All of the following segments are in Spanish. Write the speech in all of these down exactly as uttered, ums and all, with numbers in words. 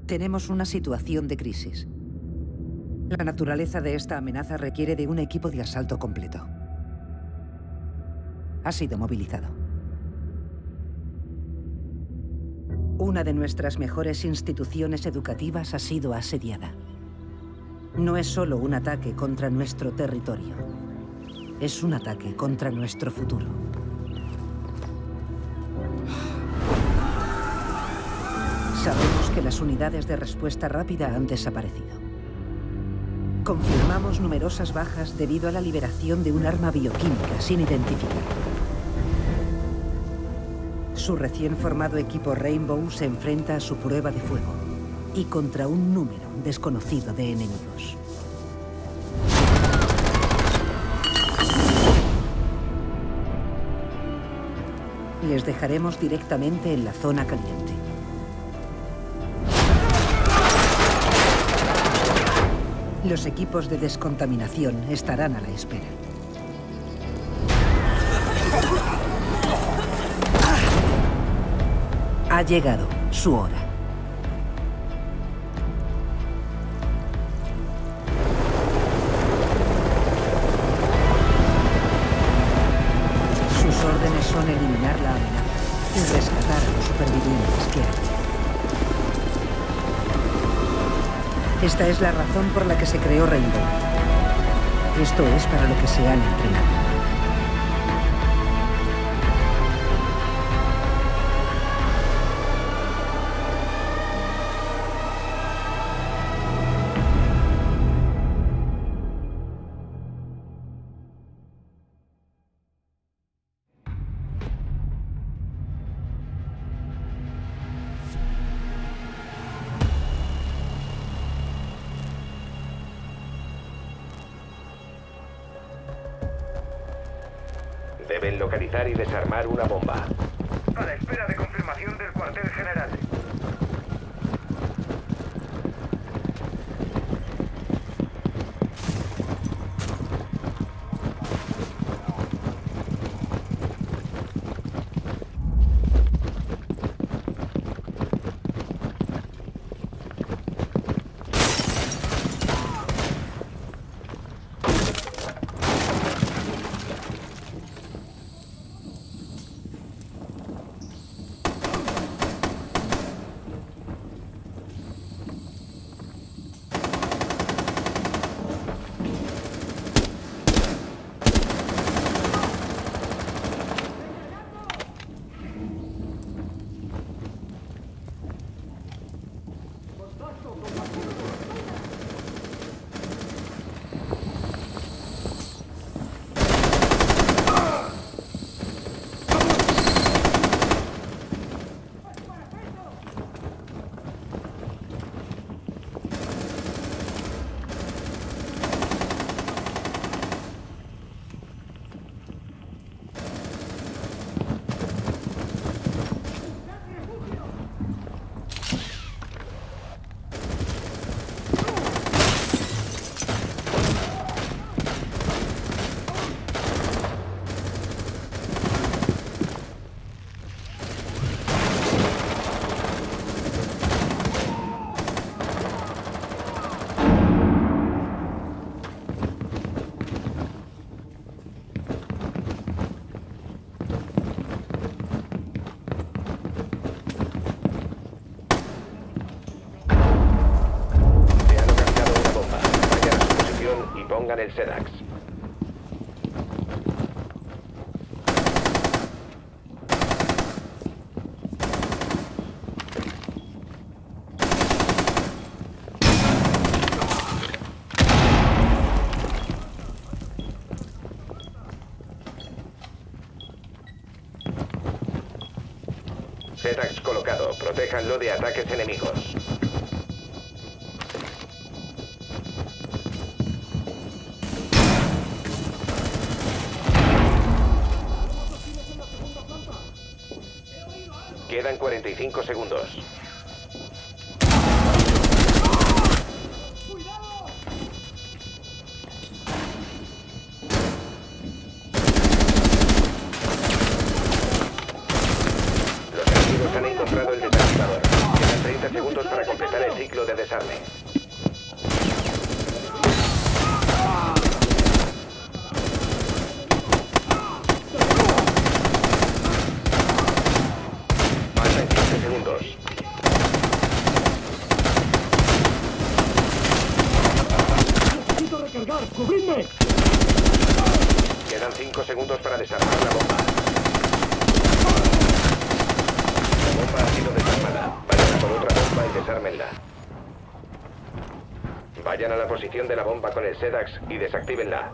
Tenemos una situación de crisis. La naturaleza de esta amenaza requiere de un equipo de asalto completo. Ha sido movilizado. Una de nuestras mejores instituciones educativas ha sido asediada. No es solo un ataque contra nuestro territorio. Es un ataque contra nuestro futuro. Sabemos que las unidades de respuesta rápida han desaparecido. Confirmamos numerosas bajas debido a la liberación de un arma bioquímica sin identificar. Su recién formado equipo Rainbow se enfrenta a su prueba de fuego y contra un número desconocido de enemigos. Les dejaremos directamente en la zona caliente. Los equipos de descontaminación estarán a la espera. Ha llegado su hora. Sus órdenes son eliminar la amenaza y rescatar a los supervivientes que hay. Esta es la razón por la que se creó Rainbow. Esto es para lo que se han entrenado. Deben localizar y desarmar una bomba. A la espera de confirmación del cuartel general. Pongan el SEDAX. SEDAX colocado. Protéjanlo de ataques enemigos. Quedan cuarenta y cinco segundos. Los enemigos han encontrado el desactivador. Quedan treinta segundos para completar el ciclo. desarme. Faltan quince segundos. ¡Necesito recargar! ¡Cubridme! Quedan cinco segundos para desarmar la bomba. La bomba ha sido desarmada. Vayan a por otra bomba y desármenla. Vayan a la posición de la bomba con el SEDAX y desactívenla.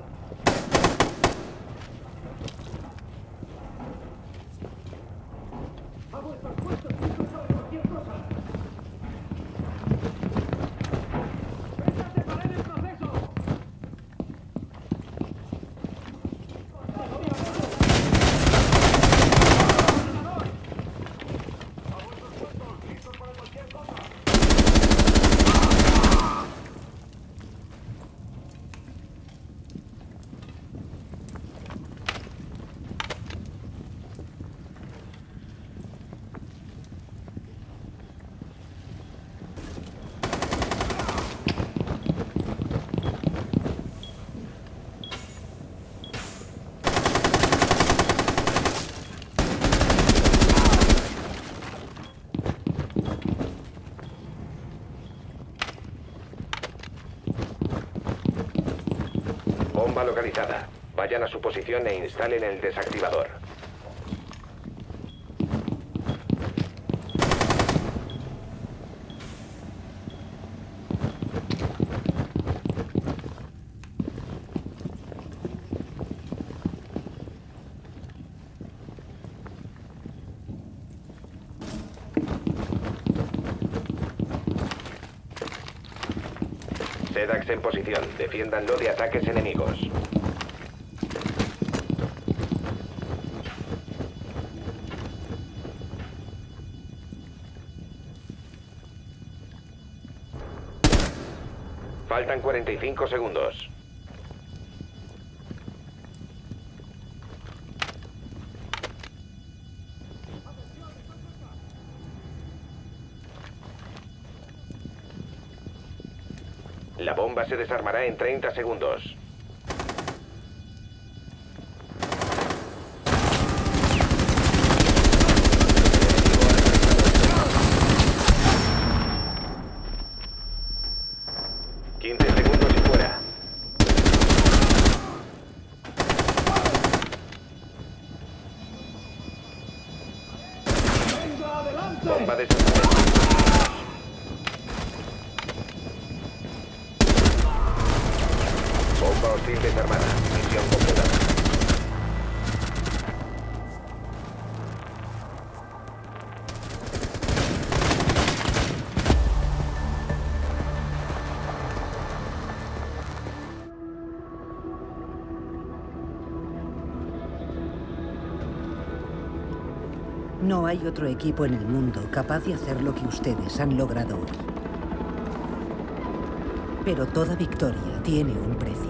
Bomba localizada. Vayan a su posición e instalen el desactivador. SEDAX en posición. Defiéndanlo de ataques enemigos. Faltan cuarenta y cinco segundos. La bomba se desarmará en treinta segundos. quince segundos y fuera. Bomba desarmada. Bomba hostil desarmada. Misión completada. No hay otro equipo en el mundo capaz de hacer lo que ustedes han logrado hoy. Pero toda victoria tiene un precio.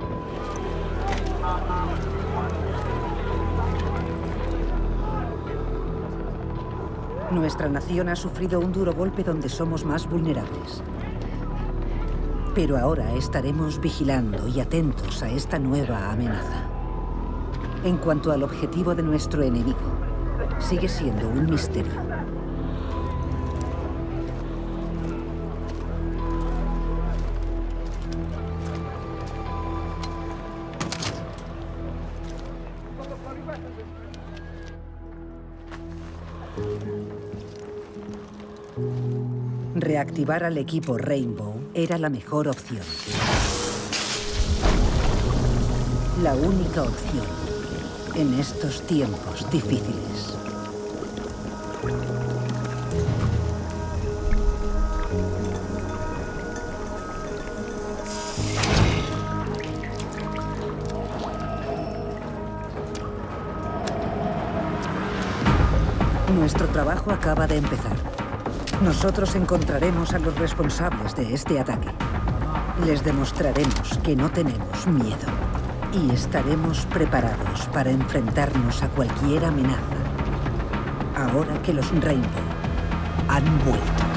Nuestra nación ha sufrido un duro golpe donde somos más vulnerables. Pero ahora estaremos vigilando y atentos a esta nueva amenaza. En cuanto al objetivo de nuestro enemigo, sigue siendo un misterio. Reactivar al equipo Rainbow era la mejor opción. La única opción en estos tiempos difíciles. Nuestro trabajo acaba de empezar. Nosotros encontraremos a los responsables de este ataque. Les demostraremos que no tenemos miedo y estaremos preparados para enfrentarnos a cualquier amenaza. Ahora que los Rainbow han vuelto.